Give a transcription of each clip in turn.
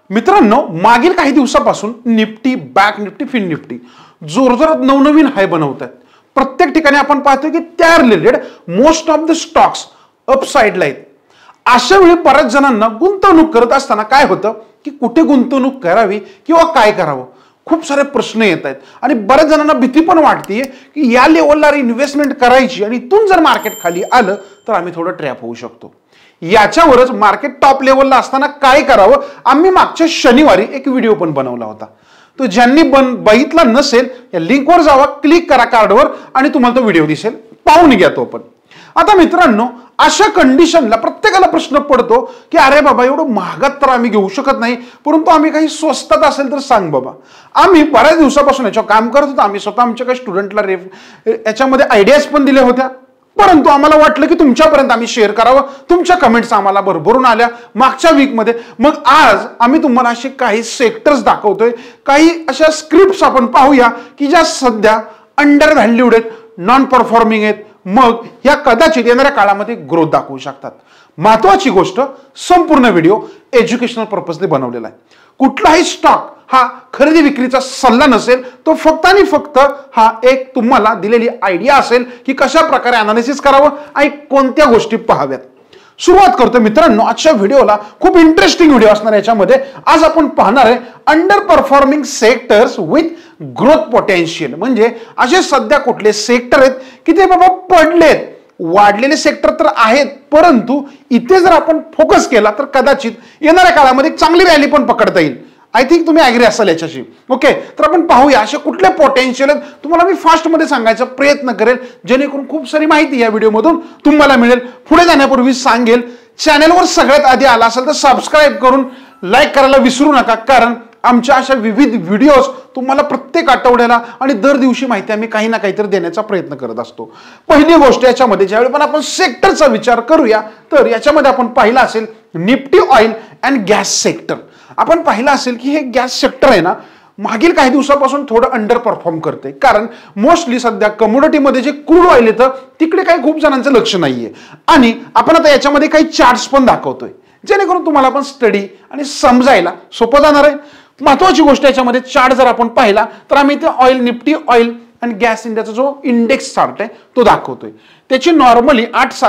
मित्रांनो, मागील काही दिवसापासून Nifty, bank Nifty, fin Nifty जोरजोरात नवनवीन हाय बनवतात. प्रत्येक ठिकाणी आपण पाहतो की त्या related most of the stocks अपसाइडला आहेत. अशा वेळी बऱ्याच जणांना गुंतवणूक करत असताना काय होतं की कुठे गुंतवणूक करावी किंवा काय करावं खूप सारे प्रश्न येत आहेत आणि बऱ्याच जणांना भीती पण वाटते की या लेवलला इन्व्हेस्टमेंट करायची आणि इथून जर मार्केट खाली आलं तर आम्ही थोडं ट्रॅप होऊ शकतो. याच्यावरच मार्केट टॉप लेवलला असताना काय करावं आम्ही मागच्या शनिवारी एक व्हिडिओ पण बनवला होता. तो ज्यांनी बघितला नसेल या लिंकवर जावा, क्लिक करा कार्डवर आणि तुम्हाला तो व्हिडिओ दिसेल, पाहून घ्या तो पण. आता मित्रांनो, अशा कंडिशनला प्रत्येकाला प्रश्न पडतो की अरे बाबा एवढं महागात तर आम्ही घेऊ शकत नाही, परंतु आम्ही काही स्वस्तात असेल तर सांग बाबा. आम्ही बऱ्याच दिवसापासून याच्यावर काम करत होतो. आम्ही स्वतः आमच्या काही स्टुडंटला याच्यामध्ये आयडियाज पण दिल्या होत्या, परंतु आम्हाला वाटलं की तुमच्यापर्यंत आम्ही शेअर करावं. तुमच्या कमेंट्स आम्हाला भरभरून आल्या मागच्या वीकमध्ये. मग आज आम्ही तुम्हाला असे काही सेक्टर्स दाखवतोय, काही अशा स्क्रिप्ट्स आपण पाहूया की ज्या सध्या अंडर व्हॅल्यूड आहेत, नॉन परफॉर्मिंग आहेत, मग या कदाचित येणाऱ्या काळामध्ये ग्रोथ दाखवू शकतात. महत्वाची गोष्ट, संपूर्ण व्हिडिओ एज्युकेशनल पर्पजने बनवलेला आहे. कुठलाही स्टॉक हा खरेदी विक्रीचा सल्ला नसेल, तो फक्त आणि फक्त हा एक तुम्हाला दिलेली आयडिया असेल की कशा प्रकारे अनालिसिस करावं आणि कोणत्या गोष्टी पाहाव्यात. सुरुवात करतो मित्रांनो आजच्या व्हिडिओला. खूप इंटरेस्टिंग व्हिडिओ असणार याच्यामध्ये. आज आपण पाहणार आहे underperforming sectors with growth potential. म्हणजे असे सध्या कुठले सेक्टर आहेत की ते बाबा पडलेत. वाढलेले सेक्टर तर आहेत, परंतु इथे जर आपण फोकस केला तर कदाचित येणाऱ्या काळामध्ये चांगली रॅली पण पकडता येईल. आय थिंक तुम्ही ऍग्री असाल याच्याशी. ओके, तर आपण पाहूया असे कुठले पोटेन्शियल आहेत. तुम्हाला मी फास्ट मध्ये सांगायचा प्रयत्न करेल जेणेकरून खूप सारी माहिती या व्हिडिओमधून तुम्हाला मिळेल. पुढे जाण्यापूर्वी सांगेल, चॅनलवर सगळ्यात आधी आला असेल तर सबस्क्राईब करून लाईक करायला विसरू नका, कारण आमच्या अशा विविध व्हिडिओज तुम्हाला प्रत्येक आठवड्याला आणि दर दिवशी माहिती आम्ही काही ना काहीतरी देण्याचा प्रयत्न करत असतो. पहिली गोष्ट याच्यामध्ये ज्यावेळी पण आपण सेक्टरचा विचार करूया तर याच्यामध्ये आपण पाहिलं असेल Nifty oil and gas sector. आपण पाहिलं असेल की हे गॅस सेक्टर आहे ना, मागील काही दिवसापासून थोडं अंडर परफॉर्म करते, कारण मोस्टली सध्या कमोडिटीमध्ये जे क्रूड ऑइल येतं तिकडे काही खूप जणांचं लक्ष नाहीये. आणि आपण आता याच्यामध्ये काही चार्ट्स पण दाखवतोय जेणेकरून तुम्हाला पण स्टडी आणि समजायला सोपं जाणार आहे. महत्वाची गोष्ट याच्यामध्ये चार्ट जर आपण पाहिला तर आम्ही इथे ऑइल, निफ्टी ऑइल आणि गॅस इंडियाचा जो इंडेक्स चार्ट आहे तो दाखवतोय. त्याची नॉर्मली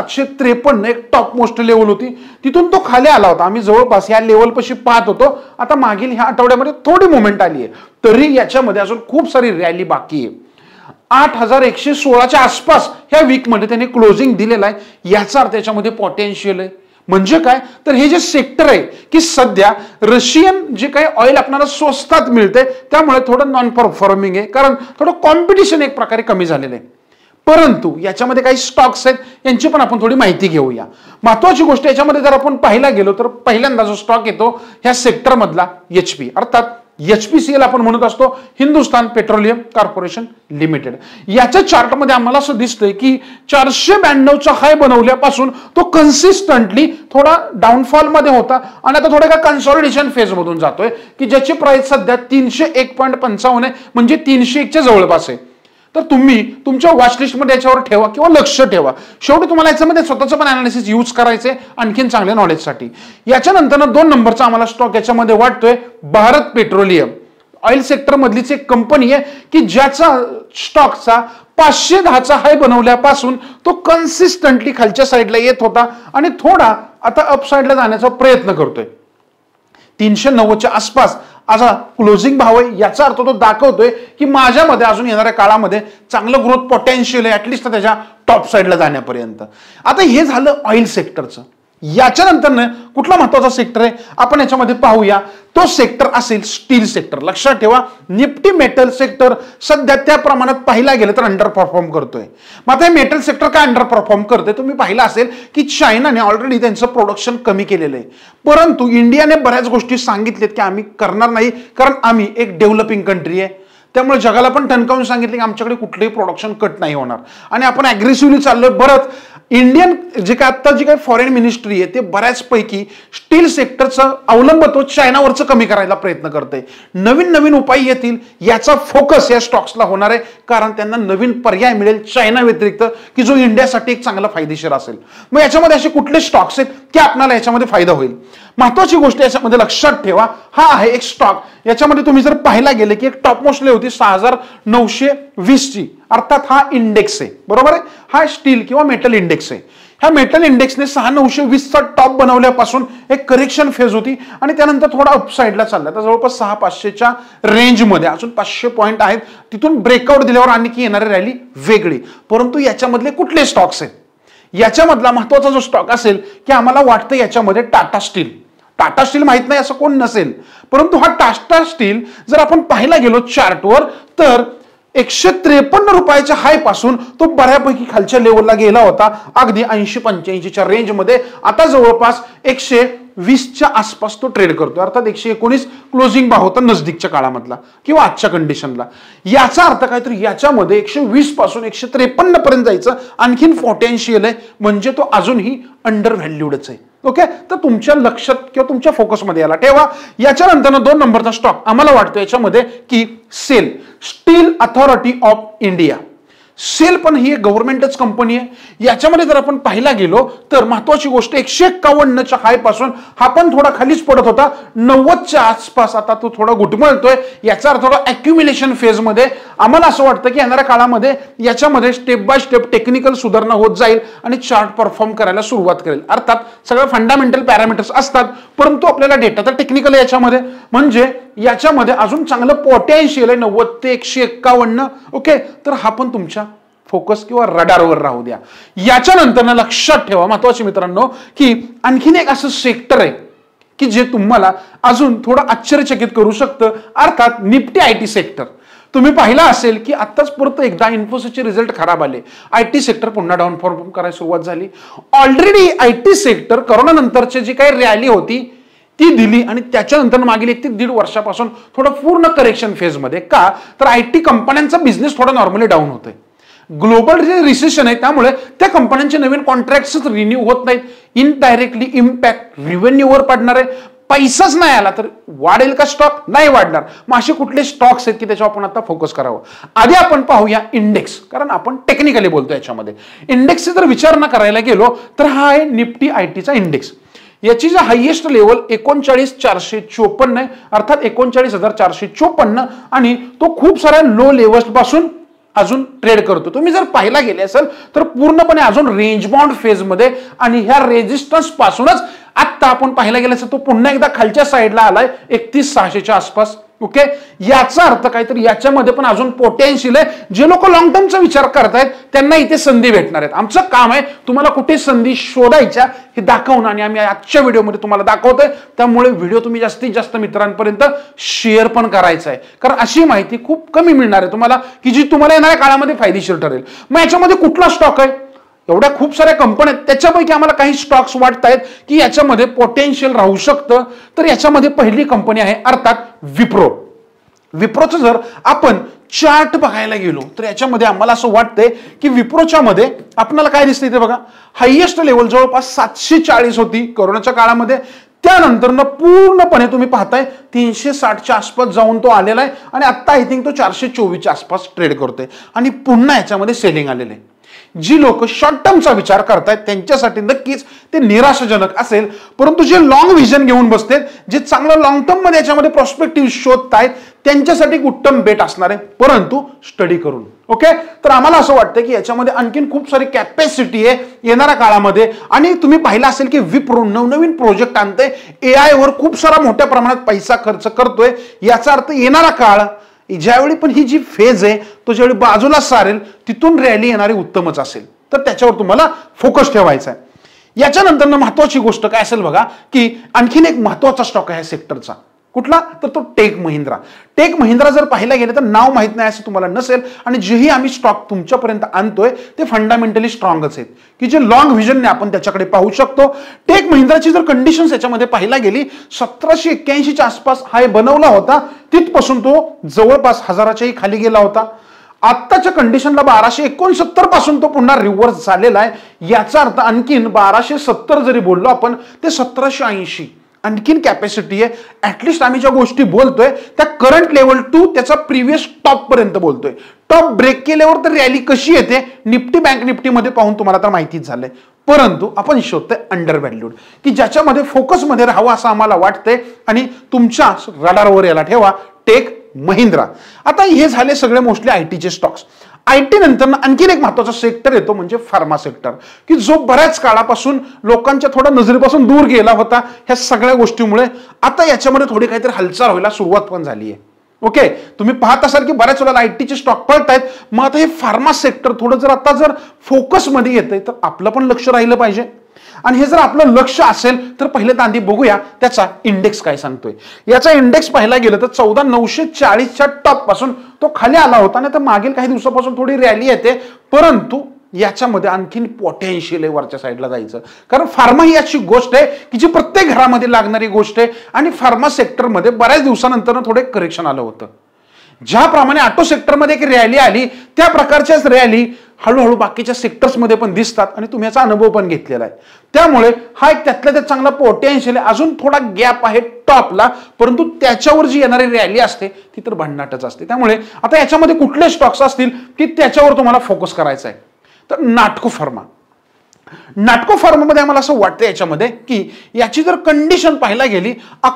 8753 एक टॉप मोस्ट लेवल होती, तिथून तो खाली आला होता. आम्ही जवळपास या लेवल पाशी पाहत होतो. आता मागील ह्या आठवड्यामध्ये थोडी मुवमेंट आली आहे, तरी याच्यामध्ये अजून खूप सारी रॅली बाकी आहे. 8116च्या आसपास ह्या वीकमध्ये त्याने क्लोजिंग दिलेला आहे. याचा अर्थ याच्यामध्ये पोटेन्शियल आहे. म्हणजे काय, तर हे जे सेक्टर आहे की सध्या रशियन जे काही ऑइल आपल्याला स्वस्तात मिळते त्यामुळे थोडं नॉन परफॉर्मिंग आहे, कारण थोडं कॉम्पिटिशन एक प्रकारे कमी झालेलं आहे. परंतु याच्यामध्ये काही स्टॉक्स आहेत यांची पण आपण थोडी माहिती घेऊया. महत्वाची गोष्ट याच्यामध्ये जर आपण पाहायला गेलो तर पहिल्यांदा जो स्टॉक येतो ह्या सेक्टर मधला HP, अर्थात HPCL आपण म्हणत असतो, हिंदुस्थान पेट्रोलियम कॉर्पोरेशन लिमिटेड. याच्या चार्टमध्ये आम्हाला असं दिसतंय की 492चा हाय बनवल्यापासून तो कन्सिस्टंटली थोडा डाऊनफॉल मध्ये होता आणि आता थोडं कन्सॉलिडेशन फेज मधून जातोय की ज्याची प्राइस सध्या 301.55 आहे, म्हणजे 301च्या जवळपास आहे. तर तुम्ही तुमच्या वॉचलिस्टमध्ये याच्यावर ठेवा किंवा लक्ष ठेवा. शेवटी तुम्हाला याच्यामध्ये स्वतःचं पण अनालिसिस यूज करायचंय आणखीन चांगल्या नॉलेजसाठी. याच्यानंतर 2 नंबरचा आम्हाला स्टॉक याच्यामध्ये वाटतोय भारत पेट्रोलियम. ऑइल सेक्टर मधलीच एक कंपनी आहे की ज्याचा स्टॉकचा 510चा हाय बनवल्यापासून तो कन्सिस्टंटली खालच्या साईडला येत होता आणि थोडा आता अप साईडला जाण्याचा प्रयत्न करतोय. 390च्या आसपास असा क्लोजिंग भाव आहे. याचा अर्थ तो दाखवतोय की माझ्यामध्ये अजून येणाऱ्या काळामध्ये चांगलं ग्रोथ पोटेन्शियल आहे, ऍटलिस्ट त्याच्या टॉप साईडला जाण्यापर्यंत. आता हे झालं ऑइल सेक्टरचं. याच्यानंतर कुठला महत्वाचा सेक्टर आहे आपण याच्यामध्ये पाहूया. तो सेक्टर असेल स्टील सेक्टर. लक्षात ठेवा, निफ्टी मेटल सेक्टर सध्या त्या प्रमाणात पाहिला गेलं तर अंडर परफॉर्म करतोय. मग आता हे मेटल सेक्टर काय अंडर परफॉर्म करतोय, तुम्ही पाहिलं असेल की चायनाने ऑलरेडी त्यांचं प्रोडक्शन कमी केलेलं आहे, परंतु इंडियाने बऱ्याच गोष्टी सांगितल्यात की आम्ही करणार नाही, कारण आम्ही एक डेव्हलपिंग कंट्री आहे. त्यामुळे जगाला पण ठणकावून सांगितले की आमच्याकडे कुठलंही प्रोडक्शन कट नाही होणार आणि आपण अग्रेसिव्हली चाललोय. बरंच इंडियन जे काय आता जी काही फॉरेन मिनिस्ट्री आहे ते बऱ्याचपैकी स्टील सेक्टरचा अवलंब चायनावरचं कमी करायला प्रयत्न करते. नवीन नवीन उपाय येतील याचा फोकस या स्टॉक्सला होणार आहे, कारण त्यांना नवीन पर्याय मिळेल चायना व्यतिरिक्त की जो इंडियासाठी एक चांगला फायदेशीर असेल. मग याच्यामध्ये असे कुठले स्टॉक्स आहेत की आपल्याला याच्यामध्ये फायदा होईल. महत्वाची गोष्ट याच्यामध्ये लक्षात ठेवा, हा आहे एक स्टॉक. याच्यामध्ये तुम्ही जर पाहायला गेले की एक टॉप मोस्ट होती 6920 ची, अर्थात हा इंडेक्स आहे, बरोबर आहे. हा स्टील किंवा मेटल इंडेक्स आहे. ह्या मेटल इंडेक्सने 6920 चा टॉप बनवल्यापासून एक करेक्शन फेज होती आणि त्यानंतर थोडा अपसाइडला चालला. तर जवळपास 6500च्या रेंजमध्ये अजून 500 पॉईंट आहेत. तिथून ब्रेकआउट दिल्यावर आणखी येणारी रॅली वेगळी. परंतु याच्यामधले कुठले स्टॉक्स आहेत, याच्यामधला महत्वाचा जो स्टॉक असेल की आम्हाला वाटतं याच्यामध्ये टाटा स्टील. टाटा स्टील माहित नाही असं कोण नसेल, परंतु हा टाटा स्टील जर आपण पाहायला गेलो चार्टवर तर 153 रुपयाच्या हाय पासून तो बऱ्यापैकी खालच्या लेवलला गेला होता, अगदी 80-85च्या रेंजमध्ये. आता जवळपास 120च्या आसपास तो ट्रेड करतोय, अर्थात 119 क्लोजिंग भाव होता नजदीकच्या काळामधला किंवा आजच्या कंडिशनला. याचा अर्थ काय तर याच्यामध्ये 120 पासून 153 पर्यंत जायचं आणखीन पोटेन्शियल आहे, म्हणजे तो अजूनही अंडर व्हॅल्यूडच आहे. ओके, तर तुमच्या लक्षात किंवा तुमच्या फोकसमध्ये याला ठेवा. याच्यानंतर 2 नंबरचा स्टॉक आम्हाला वाटतो याच्यामध्ये की SAIL, steel authority of India. SAIL पण ही एक गव्हर्नमेंटच कंपनी आहे. याच्यामध्ये जर आपण पाहायला गेलो तर महत्वाची गोष्ट 151च्या हाय पासून हा पण थोडा खालीच पडत होता, 90च्या आसपास आता तो थोडा घुटमळतोय. याचा अर्थ थोडा अॅक्युम्युलेशन फेज मध्ये. आम्हाला असं वाटतं की येणाऱ्या काळामध्ये याच्यामध्ये स्टेप बाय स्टेप टेक्निकल सुधारणा होत जाईल आणि चार्ट परफॉर्म करायला सुरुवात करेल. अर्थात सगळं फंडामेंटल पॅरामीटर्स असतात, परंतु आपल्याला डेटा तर टेक्निकल आहे याच्यामध्ये, म्हणजे याच्यामध्ये अजून चांगलं पोटेन्शियल आहे 90 ते 151. ओके, तर हा पण तुमच्या फोकस किंवा रडारवर राहू द्या. याच्यानंतर लक्षात ठेवा महत्वाचे मित्रांनो की आणखीन एक असं सेक्टर आहे की जे तुम्हाला अजून थोडं आश्चर्यचकित करू शकतं, अर्थात निफ्टी आयटी सेक्टर. तुम्ही पाहिला असेल की आत्ताच परत एकदा इन्फोसिसचे रिझल्ट खराब आले, आयटी सेक्टर पुन्हा डाऊन परफॉर्म करायला सुरुवात झाली. ऑलरेडी आयटी सेक्टर करोना नंतरची जी काही रॅली होती ती दिली आणि त्याच्यानंतर मागील 1 ते 1.5 वर्षापासून थोडं पूर्ण करेक्शन फेजमध्ये. का तर आयटी कंपन्यांचा बिझनेस थोडा नॉर्मली डाऊन होतोय. ग्लोबल जे रिसेशन आहे त्यामुळे त्या कंपन्यांचे नवीन कॉन्ट्रॅक्ट्स रिन्यू होत नाहीत. इनडायरेक्टली इम्पॅक्ट रिव्हेन्यूवर पडणार आहे. पैसाच नाही आला तर वाढेल का स्टॉक? नाही वाढणार. मग असे कुठले स्टॉक्स आहेत की त्याच्यावर आपण आता फोकस करावं. आधी आपण पाहूया इंडेक्स, कारण आपण टेक्निकली बोलतो याच्यामध्ये. इंडेक्सचा जर विचार न करायला गेलो तर हा आहे निफ्टी आयटीचा इंडेक्स. याची जे हायएस्ट लेवल 39,454 आहे, अर्थात 39,454, आणि तो खूप साऱ्या लो लेवल पासून अजून ट्रेड करतो. तुम्ही जर पाहिला गेले असेल तर पूर्णपणे अजून रेंज बाउंड फेज मध्ये, आणि ह्या रेजिस्टन्स पासूनच आता आपण पाहिला गेलं तर तो पुन्हा एकदा खालच्या साईडला आलाय 31,600च्या आसपास. ओके, याचा अर्थ काय तर याच्यामध्ये पण अजून पोटेन्शियल आहे. जे लोक लॉंग टर्मचा विचार करतायत त्यांना इथे संधी भेटणार आहेत. आमचं काम आहे तुम्हाला कुठे संधी शोधायच्या हे दाखवणं, आणि आम्ही आजच्या व्हिडिओमध्ये तुम्हाला दाखवतोय. त्यामुळे व्हिडिओ तुम्ही जास्तीत जास्त मित्रांपर्यंत शेअर पण करायचा आहे, कारण अशी माहिती खूप कमी मिळणार आहे तुम्हाला की जी तुम्हाला येणाऱ्या काळामध्ये फायदेशीर ठरेल. मग याच्यामध्ये कुठला स्टॉक आहे? एवढ्या खूप साऱ्या कंपन्या आहेत, त्याच्यापैकी आम्हाला काही स्टॉक्स वाटत आहेत की याच्यामध्ये पोटेन्शियल राहू शकतं. तर याच्यामध्ये पहिली कंपनी आहे अर्थात विप्रो. विप्रोचं जर आपण चार्ट बघायला गेलो तर याच्यामध्ये आम्हाला असं वाटतंय की विप्रोच्या मध्ये आपल्याला काय दिसतंय ते बघा, हायएस्ट लेवल जवळपास 740 होती कोरोनाच्या काळामध्ये. त्यानंतर पूर्णपणे तुम्ही पाहताय 360च्या आसपास जाऊन तो आलेला आहे, आणि आता आय थिंक तो 424च्या आसपास ट्रेड करतोय, आणि पुन्हा याच्यामध्ये सेलिंग आलेलं आहे. जी लोक शॉर्ट टर्मचा विचार करतायत त्यांच्यासाठी नक्कीच ते निराशाजनक असेल, परंतु जे लॉंग व्हिजन घेऊन बसतात, जे चांगलं लॉंग टर्म मध्ये याच्यामध्ये प्रॉस्पेक्टिव्ह शोधतायत, त्यांच्यासाठी उत्तम बेट असणार आहे, परंतु स्टडी करून. ओके, तर आम्हाला असं वाटतं की याच्यामध्ये आणखीन खूप सारी कॅपॅसिटी आहे येणाऱ्या काळामध्ये. आणि तुम्ही पाहिलं असेल की विप्रो नवनवीन प्रोजेक्ट आणतंय, एआय वर खूप सारा मोठ्या प्रमाणात पैसा खर्च करतोय. याचा अर्थ येणारा काळ ज्यावेळी पण ही जी फेज आहे तो ज्यावेळी बाजूला सारेल तिथून रॅली येणारी उत्तमच असेल, तर त्याच्यावर तुम्हाला फोकस ठेवायचा आहे. याच्यानंतर महत्वाची गोष्ट काय असेल बघा की आणखीन एक महत्वाचा स्टॉक आहे सेक्टरचा. कुठला? तर तो टेक महिंद्रा. टेक महिंद्रा जर पाहायला गेले तर नाव माहित नाही असं तुम्हाला नसेल, आणि जेही आम्ही स्टॉक तुमच्यापर्यंत आणतोय ते फंडामेंटली स्ट्रॉंगच आहेत की जे लॉंग व्हिजनने आपण त्याच्याकडे पाहू शकतो. टेक महिंद्राची जर कंडिशन्स याच्यामध्ये पाहायला गेली 1781च्या आसपास हाय बनवला होता, तिथपासून तो जवळपास 1000च्याही खाली गेला होता. आत्ताच्या कंडिशनला 1269 पासून तो पुन्हा रिव्हर्स झालेला आहे. याचा अर्थ आणखीन 1270 जरी बोललो आपण ते 1780 आणखीन कॅपॅसिटी आहे. ऍटलिस्ट आम्ही ज्या गोष्टी बोलतोय त्या करंट लेवल टू त्याचा प्रिव्हियस टॉप पर्यंत बोलतोय. टॉप ब्रेक केल्यावर तर रॅली कशी येते निफ्टी बँक निफ्टी मध्ये पाहून तुम्हाला तर माहितीच झालंय. परंतु आपण शोधतोय अंडर व्हॅल्यूड की ज्याच्यामध्ये फोकसमध्ये राहावं असं आम्हाला वाटतंय आणि तुमच्या रडारवर याला ठेवा टेक महिंद्रा. आता हे झाले सगळे मोस्टली आयटीचे स्टॉक्स. आयटी नंतर आणखीन एक महत्त्वाचा सेक्टर येतो म्हणजे फार्मा सेक्टर की जो बऱ्याच काळापासून लोकांच्या थोडा नजरेपासून दूर गेला होता ह्या सगळ्या गोष्टीमुळे. आता याच्यामध्ये थोडी काहीतरी हालचाल व्हायला सुरुवात पण झाली आहे. ओके, तुम्ही पाहत असाल की बऱ्याच वेळेला आयटीचे स्टॉक पळतायत. मग आता हे फार्मा सेक्टर थोडं जर आता जर फोकसमध्ये येतंय तर आपलं पण लक्ष राहिलं पाहिजे. आणि हे जर आपलं लक्ष असेल तर पहिले आधी बघूया त्याचा इंडेक्स काय सांगतोय. याचा इंडेक्स पाहायला गेलं तर 14940च्या टॉप पासून तो खाली आला होता आणि तर मागील काही दिवसापासून थोडी रॅली येते. परंतु याच्यामध्ये आणखीन पोटेन्शियल आहे वरच्या साईडला जायचं. कारण फार्मा ही अशी गोष्ट आहे की जी प्रत्येक घरामध्ये लागणारी गोष्ट आहे आणि फार्मा सेक्टरमध्ये बऱ्याच दिवसानंतर थोडे करेक्शन आलं होतं. ज्याप्रमाणे ऑटो सेक्टरमध्ये एक रॅली आली त्या प्रकारच्याच रॅली हळूहळू बाकीच्या सेक्टर्समध्ये पण दिसतात आणि तुम्ही याचा अनुभव पण घेतलेला आहे. त्यामुळे हा एक त्यातल्या त्यात चांगला पोटेन्शियल आहे. अजून थोडा गॅप आहे टॉपला, परंतु त्याच्यावर जी येणारी रॅली असते ती तर भन्नाटच असते. त्यामुळे आता याच्यामध्ये कुठले स्टॉक्स असतील की त्याच्यावर तुम्हाला फोकस करायचा आहे तर नाटको फार्मा. नाटको फार्मामध्ये आम्हाला असं वाटतं याच्यामध्ये की याची जर कंडिशन पाहायला गेली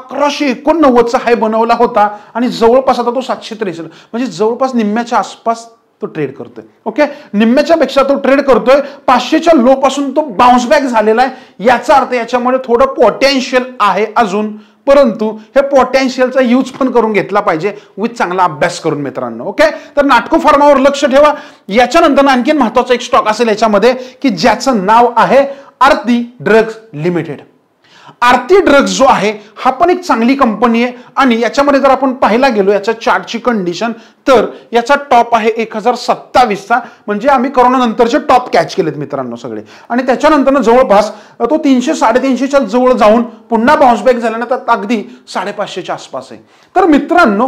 1189चा हाय बनवला होता आणि जवळपास आता तो 763 म्हणजे जवळपास निम्म्याच्या आसपास तो ट्रेड करतोय. ओके, निम्म्याच्या पेक्षा तो ट्रेड करतोय. 500च्या लो पासून तो बाउन्स बॅक झालेला आहे. याचा अर्थ याच्यामध्ये थोडं पोटेन्शियल आहे अजून, परंतु हे पोटेन्शियलचा यूज पण करून घेतला पाहिजे विथ चांगला अभ्यास करून मित्रांनो. ओके, तर नाटको फार्मावर लक्ष ठेवा. याच्यानंतर आणखीन महत्वाचा एक स्टॉक असेल याच्यामध्ये की ज्याचं नाव आहे Aarti drugs limited. Aarti drugs जो आहे हा पण एक चांगली कंपनी आहे आणि याच्यामध्ये जर आपण पाहायला गेलो याच्या चार्टची कंडिशन तर याचा टॉप आहे 1027चा म्हणजे आम्ही कोरोना नंतरचे टॉप कॅच केलेत मित्रांनो सगळे. आणि त्याच्यानंतर जवळपास तो 300-350च्या जवळ जाऊन पुन्हा बाउन्स बॅक झाल्यानंतर अगदी 550च्या आसपास आहे. तर मित्रांनो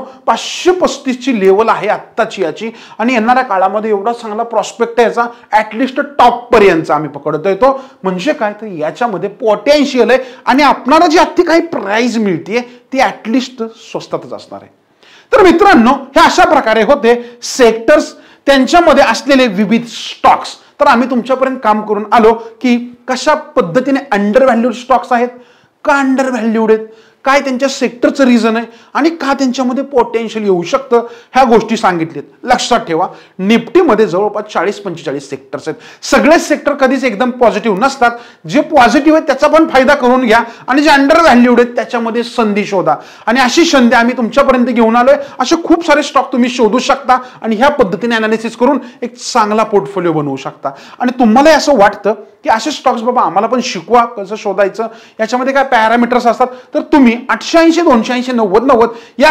535ची लेवल आहे आत्ताची याची आणि येणाऱ्या काळामध्ये एवढा चांगला प्रॉस्पेक्ट आहे याचा ऍटलिस्ट टॉप पर्यंत आम्ही पकडतोय तो. म्हणजे काय तर याच्यामध्ये पोटेन्शियल आहे आणि आपणाला जी आत्ता काही प्राइस मिळते ती ऍटलिस्ट स्वस्तातच असणार आहे. तर मित्रांनो हे अशा प्रकारे होते सेक्टर्स त्यांच्यामध्ये असलेले विविध स्टॉक्स. तर आम्ही तुमच्यापर्यंत काम करून आलो की कशा पद्धतीने अंडर व्हॅल्यूड स्टॉक्स आहेत, का अंडर व्हॅल्यूड आहेत, काय त्यांच्या सेक्टरचं रिझन आहे आणि का त्यांच्यामध्ये पोटेन्शियल येऊ शकतं ह्या गोष्टी सांगितल्यात. लक्षात ठेवा निफ्टीमध्ये जवळपास 40-45 सेक्टर्स आहेत. सगळेच सेक्टर कधीच एकदम पॉझिटिव्ह नसतात. जे पॉझिटिव्ह आहेत त्याचा पण फायदा करून घ्या आणि जे अंडर व्हॅल्यूड आहेत त्याच्यामध्ये संधी शोधा. आणि अशी संधी आम्ही तुमच्यापर्यंत घेऊन आलोय. असे खूप सारे स्टॉक तुम्ही शोधू शकता आणि ह्या पद्धतीने अनालिसिस करून एक चांगला पोर्टफोलिओ बनवू शकता. आणि तुम्हाला असं वाटतं की असे स्टॉक्स बाबा आम्हाला पण शिकवा कसं शोधायचं, याच्यामध्ये काय पॅरामीटर्स असतात तर तुम्ही 880-280-90-90 या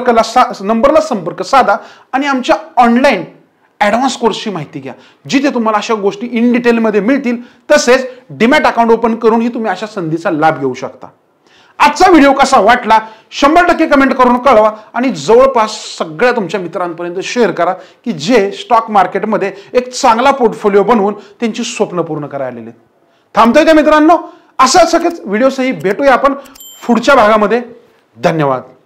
नंबरला संपर्क साधा आणि आमच्या ऑनलाईन ऍडव्हान्स कोर्सची माहिती घ्या जिथे तुम्हाला अशा गोष्टी इन डिटेलमध्ये मिळतील. तसेच डीमॅट अकाउंट ओपन करूनही तुम्ही अशा संधीचा लाभ घेऊ शकता. आजचा व्हिडिओ कसा वाटला 100% कमेंट करून कळवा आणि जवळपास सगळ्या तुमच्या मित्रांपर्यंत शेअर करा की जे स्टॉक मार्केटमध्ये एक चांगला पोर्टफोलिओ बनवून त्यांची स्वप्न पूर्ण करायला आलेले. थांबतोय का मित्रांनो? अशा सगळ्याच व्हिडिओसही भेटूया आपण पुढच्या भागामध्ये. धन्यवाद.